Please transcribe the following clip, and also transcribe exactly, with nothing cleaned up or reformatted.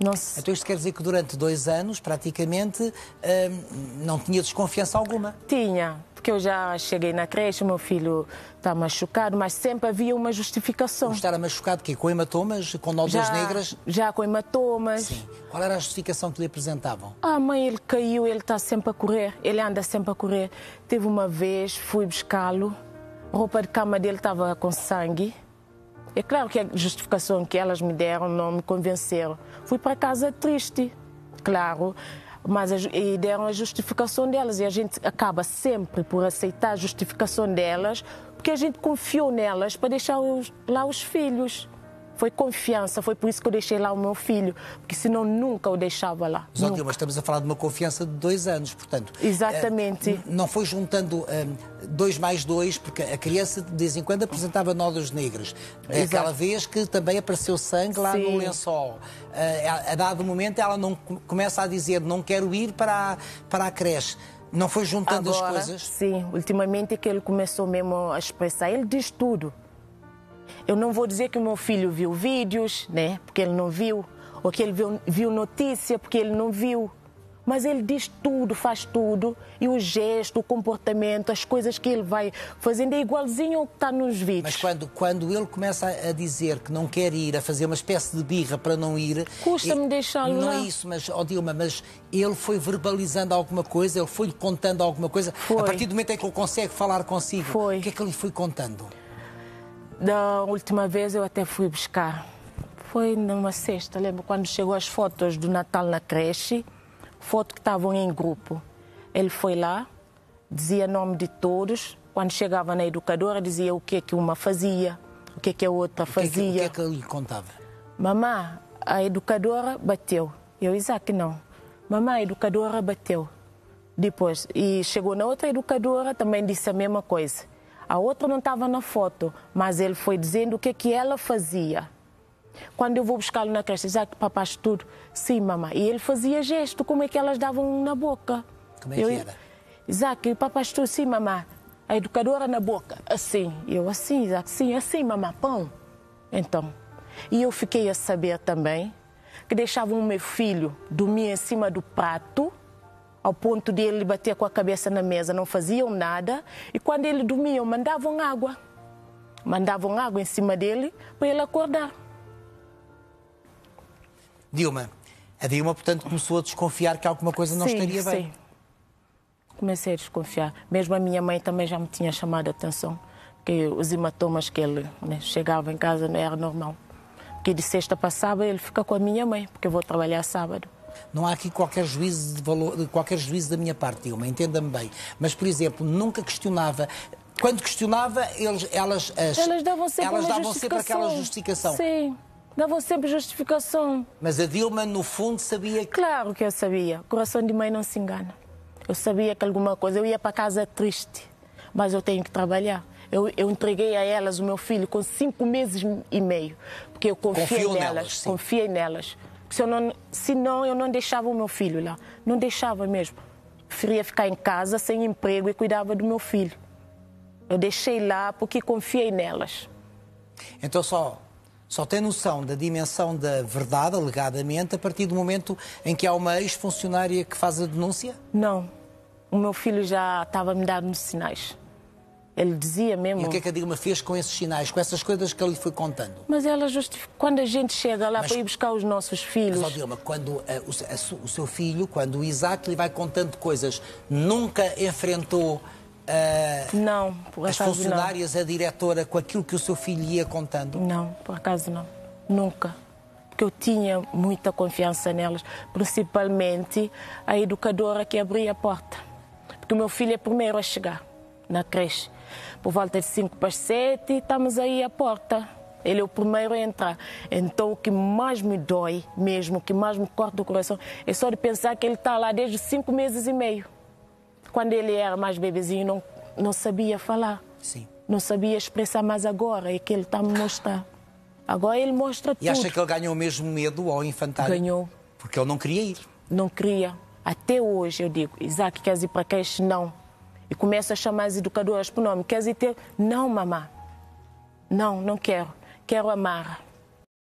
Não se... Então isto quer dizer que durante dois anos, praticamente, hum, não tinha desconfiança alguma? Tinha, porque eu já cheguei na creche, o meu filho está machucado, mas sempre havia uma justificação. O estar machucado, que com hematomas, com nódulas já, negras? Já com hematomas. Sim. Qual era a justificação que lhe apresentavam? Ah, mãe, ele caiu, ele está sempre a correr, ele anda sempre a correr. Teve uma vez, fui buscá-lo, a roupa de cama dele estava com sangue. É claro que a justificação que elas me deram não me convenceram. Fui para casa triste, claro, mas a, e deram a justificação delas. E a gente acaba sempre por aceitar a justificação delas, porque a gente confiou nelas para deixar os, lá os filhos. Foi confiança, foi por isso que eu deixei lá o meu filho, porque senão nunca o deixava lá. Mas, óbvio, mas estamos a falar de uma confiança de dois anos, portanto... Exatamente. Uh, não foi juntando uh, dois mais dois, porque a criança de vez em quando apresentava nódulos negros. É aquela vez que também apareceu sangue lá Sim. no lençol. Uh, a dado momento ela não começa a dizer não quero ir para a, para a creche. Não foi juntando Agora, as coisas? Sim, ultimamente é que ele começou mesmo a expressar. Ele diz tudo. Eu não vou dizer que o meu filho viu vídeos, né? Porque ele não viu, ou que ele viu, viu notícia, porque ele não viu. Mas ele diz tudo, faz tudo, e o gesto, o comportamento, as coisas que ele vai fazendo é igualzinho ao que está nos vídeos. Mas quando, quando ele começa a dizer que não quer ir, a fazer uma espécie de birra para não ir... Custa-me deixá-lo lá. Não é isso, mas, oh Dilma, mas ele foi verbalizando alguma coisa, ele foi-lhe contando alguma coisa? Foi. A partir do momento em que ele consegue falar consigo, foi. O que é que ele foi contando? Da última vez eu até fui buscar. Foi numa sexta, lembro, quando chegou as fotos do Natal na creche, fotos que estavam em grupo. Ele foi lá, dizia nome de todos. Quando chegava na educadora, dizia o que é que uma fazia, o que é que a outra fazia. O que é que, o que, é que ele lhe contava? Mamã, a educadora bateu. Eu, Isaac, não. Mamã, a educadora bateu. Depois, e chegou na outra educadora, também disse a mesma coisa. A outra não estava na foto, mas ele foi dizendo o que é que ela fazia. Quando eu vou buscá-lo na creche, Isaac, papaste tudo? Sim, mamãe. E ele fazia gesto, como é que elas davam na boca. Como é que eu, era? Isaac, papaste tudo? Sim, mamãe. A educadora na boca, assim. Eu, assim, Isaac, sim, assim, mamãe, pão. Então, e eu fiquei a saber também que deixavam o meu filho dormir em cima do prato, ao ponto de ele bater com a cabeça na mesa, não faziam nada. E quando ele dormia, mandavam água. Mandavam água em cima dele para ele acordar. Dilma, a Dilma, portanto, começou a desconfiar que alguma coisa não sim, estaria bem. Sim, comecei a desconfiar. Mesmo a minha mãe também já me tinha chamado a atenção, porque os hematomas que ele né, chegava em casa não era normal. Porque de sexta para sábado ele fica com a minha mãe, porque eu vou trabalhar sábado. Não há aqui qualquer juízo de valor, qualquer juízo da minha parte, Dilma, entenda-me bem. Mas, por exemplo, nunca questionava. Quando questionava, eles, elas, as, elas davam sempre, elas uma davam sempre aquela justificação. Sim, davam sempre justificação. Mas a Dilma, no fundo, sabia que... Claro que eu sabia. O coração de mãe não se engana. Eu sabia que alguma coisa... Eu ia para casa triste, mas eu tenho que trabalhar. Eu, eu entreguei a elas o meu filho com cinco meses e meio, porque eu confiei Confiou nelas. nelas, sim. Confiei nelas. Se eu não, senão eu não deixava o meu filho lá. Não deixava mesmo. Preferia ficar em casa sem emprego e cuidava do meu filho. Eu deixei lá porque confiei nelas. Então só, só tem noção da dimensão da verdade, alegadamente, a partir do momento em que há uma ex-funcionária que faz a denúncia? Não. O meu filho já estava a me dando sinais. Ele dizia mesmo... E o que é que a Dilma fez com esses sinais, com essas coisas que ele foi contando? Mas ela justifica... Quando a gente chega lá mas, para ir buscar os nossos filhos... Mas, ó Dilma, quando a, a, o seu filho, quando o Isaac lhe vai contando coisas, nunca enfrentou uh, não, por as funcionárias, não. A diretora, com aquilo que o seu filho ia contando? Não, por acaso não. Nunca. Porque eu tinha muita confiança nelas, principalmente a educadora que abria a porta. Porque o meu filho é o primeiro a chegar na creche. Por volta de cinco para as sete, estamos aí à porta. Ele é o primeiro a entrar. Então, o que mais me dói mesmo, o que mais me corta o coração, é só de pensar que ele está lá desde cinco meses e meio. Quando ele era mais bebezinho, não, não sabia falar. Sim. Não sabia expressar, mas agora é que ele está a me mostrar. Agora ele mostra tudo. E acha que ele ganhou mesmo medo ao infantário? Ganhou. Porque ele não queria ir. Não queria. Até hoje eu digo, Isaac, queres ir para a creche? Não. E começo a chamar as educadoras por nome. Queres ir ter? Não, mamãe. Não, não quero. Quero a Mara.